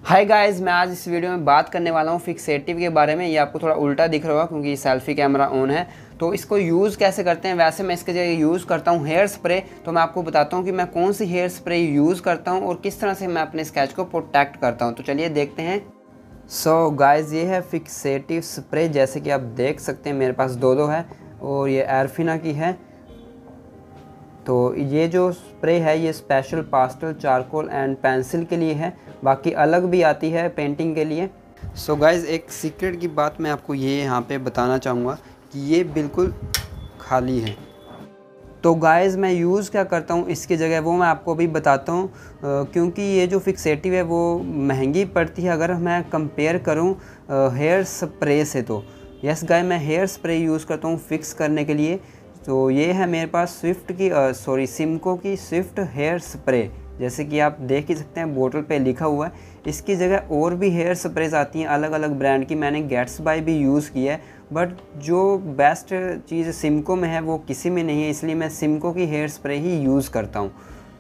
Hi guys, मैं आज इस वीडियो में बात करने वाला हूँ फिक्सेटिव के बारे में। ये आपको थोड़ा उल्टा दिख रहा होगा क्योंकि सेल्फी कैमरा ऑन है। तो इसको यूज़ कैसे करते हैं, वैसे मैं इसके जगह यूज़ करता हूँ हेयर स्प्रे। तो मैं आपको बताता हूँ कि मैं कौन सी हेयर स्प्रे यूज़ करता हूँ और किस तरह से मैं अपने स्केच को प्रोटेक्ट करता हूँ। तो चलिए देखते हैं। सो गाइस, ये है फिक्सेटिव स्प्रे। जैसे कि आप देख सकते हैं मेरे पास दो है और ये एरफिना की है। तो ये जो स्प्रे है ये special pastel, charcoal and pencil के लिए है, बाकी अलग भी आती है पेंटिंग के लिए। सो गाइज़, एक सीक्रेट की बात मैं आपको ये यहाँ पे बताना चाहूँगा कि ये बिल्कुल खाली है। तो गाइज़, मैं यूज़ क्या करता हूँ इसकी जगह वो मैं आपको अभी बताता हूँ, क्योंकि ये जो फिक्सेटिव है वो महंगी पड़ती है अगर मैं कंपेयर करूँ हेयर स्प्रे से। तो यस गाइस, मैं हेयर स्प्रे यूज़ करता हूँ फिक्स करने के लिए। तो ये है मेरे पास सिमको की स्विफ्ट हेयर स्प्रे। जैसे कि आप देख ही सकते हैं बोतल पे लिखा हुआ है। इसकी जगह और भी हेयर स्प्रेज आती हैं अलग अलग ब्रांड की। मैंने गैट्सबाई भी यूज़ किया है, बट जो बेस्ट चीज़ सिमको में है वो किसी में नहीं है, इसलिए मैं सिमको की हेयर स्प्रे ही यूज़ करता हूँ।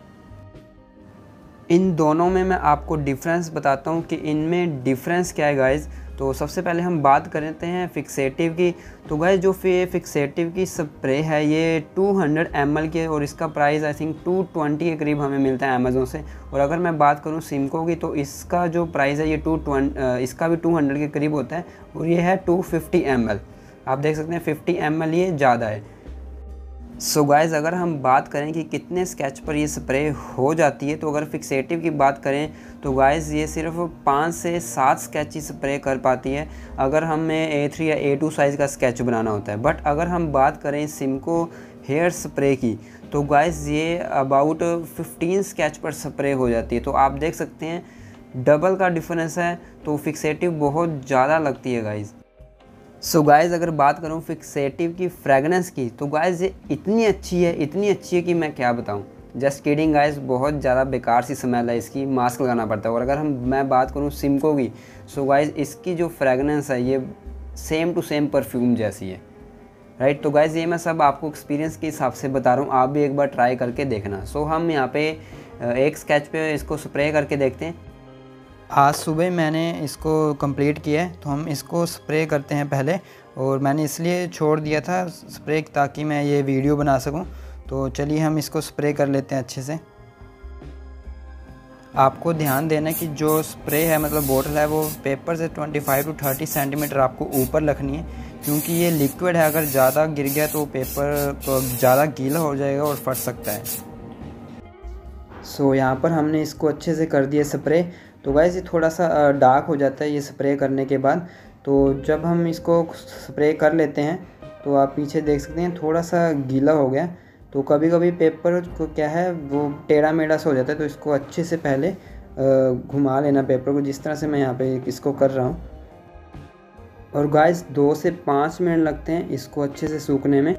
इन दोनों में मैं आपको डिफरेंस बताता हूँ कि इनमें डिफरेंस क्या है गाइज़। तो सबसे पहले हम बात करते हैं फिक्सेटिव की। तो गाइस, जो फिक्सेटिव की स्प्रे है ये 200 ml की है और इसका प्राइस आई थिंक 220 के करीब हमें मिलता है अमेज़ोन से। और अगर मैं बात करूँ सिमको की तो इसका जो प्राइस है ये इसका भी 200 के करीब होता है और ये है 250 ml। आप देख सकते हैं 50 ml ये ज़्यादा है। सो गाइज़, अगर हम बात करें कि कितने स्केच पर ये स्प्रे हो जाती है, तो अगर फिक्सेटिव की बात करें तो गाइज़ ये सिर्फ 5 से 7 स्केच ही स्प्रे कर पाती है अगर हमें A3 या A2 साइज़ का स्केच बनाना होता है। बट अगर हम बात करें सिमको हेयर स्प्रे की तो गाइज़ ये अबाउट 15 स्केच पर स्प्रे हो जाती है। तो आप देख सकते हैं डबल का डिफरेंस है। तो फिक्सेटिव बहुत ज़्यादा लगती है गाइज़। सो गाइज़, अगर बात करूँ फिक्सेटिव की फ्रेगनेंस की तो गाइज़ ये इतनी अच्छी है कि मैं क्या बताऊँ। जस्ट किडिंग गाइज़, बहुत ज़्यादा बेकार सी स्मेल है इसकी, मास्क लगाना पड़ता है। और अगर मैं बात करूँ सिमको की, सो गाइज़ इसकी जो फ्रेगनेंस है ये सेम टू सेम परफ्यूम जैसी है, राइट। तो गाइज़ ये मैं सब आपको एक्सपीरियंस के हिसाब से बता रहा हूँ, आप भी एक बार ट्राई करके देखना। सो हम यहाँ पे एक स्केच पे इसको स्प्रे करके देखते हैं। आज सुबह मैंने इसको कंप्लीट किया है, तो हम इसको स्प्रे करते हैं पहले। और मैंने इसलिए छोड़ दिया था स्प्रे ताकि मैं ये वीडियो बना सकूं। तो चलिए हम इसको स्प्रे कर लेते हैं अच्छे से। आपको ध्यान देना कि जो स्प्रे है मतलब बोतल है वो पेपर से 25 to 30 सेंटीमीटर आपको ऊपर रखनी है, क्योंकि ये लिक्विड है। अगर ज़्यादा गिर गया तो पेपर तो ज़्यादा गीला हो जाएगा और फट सकता है। सो यहाँ पर हमने इसको अच्छे से कर दिया स्प्रे। तो गाइस ये थोड़ा सा डार्क हो जाता है ये स्प्रे करने के बाद। तो जब हम इसको स्प्रे कर लेते हैं तो आप पीछे देख सकते हैं थोड़ा सा गीला हो गया। तो कभी कभी पेपर को क्या है वो टेढ़ा मेढ़ा सा हो जाता है, तो इसको अच्छे से पहले घुमा लेना पेपर को, जिस तरह से मैं यहाँ पे इसको कर रहा हूँ। और गाइस 2 से 5 मिनट लगते हैं इसको अच्छे से सूखने में।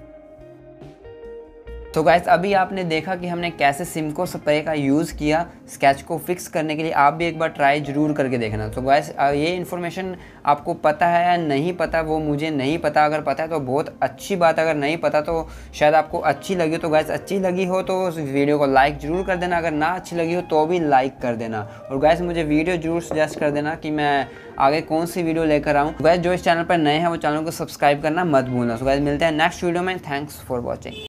तो गाइस, अभी आपने देखा कि हमने कैसे सिमको स्प्रे का यूज़ किया स्केच को फिक्स करने के लिए। आप भी एक बार ट्राई ज़रूर करके देखना। तो गाइस, ये इन्फॉर्मेशन आपको पता है या नहीं पता वो मुझे नहीं पता। अगर पता है तो बहुत अच्छी बात, अगर नहीं पता तो शायद आपको अच्छी लगी। तो गाइस, अच्छी लगी हो तो उस वीडियो को लाइक ज़रूर कर देना, अगर ना अच्छी लगी हो तो भी लाइक कर देना। और गाइस, मुझे वीडियो ज़रूर सजेस्ट कर देना कि मैं आगे कौन सी वीडियो लेकर आऊँ। गाइस, जो इस चैनल पर नए हैं वो चैनल को सब्सक्राइब करना मत भूलना। सो गाइस, मिलते हैं नेक्स्ट वीडियो में। Thanks for watching.